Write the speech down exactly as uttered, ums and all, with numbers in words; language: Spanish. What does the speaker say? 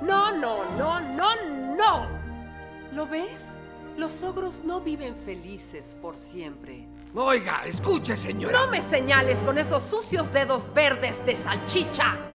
No, no, no, no, no. ¿Lo ves? Los ogros no viven felices por siempre. Oiga, escuche, señora. No me señales con esos sucios dedos verdes de salchicha.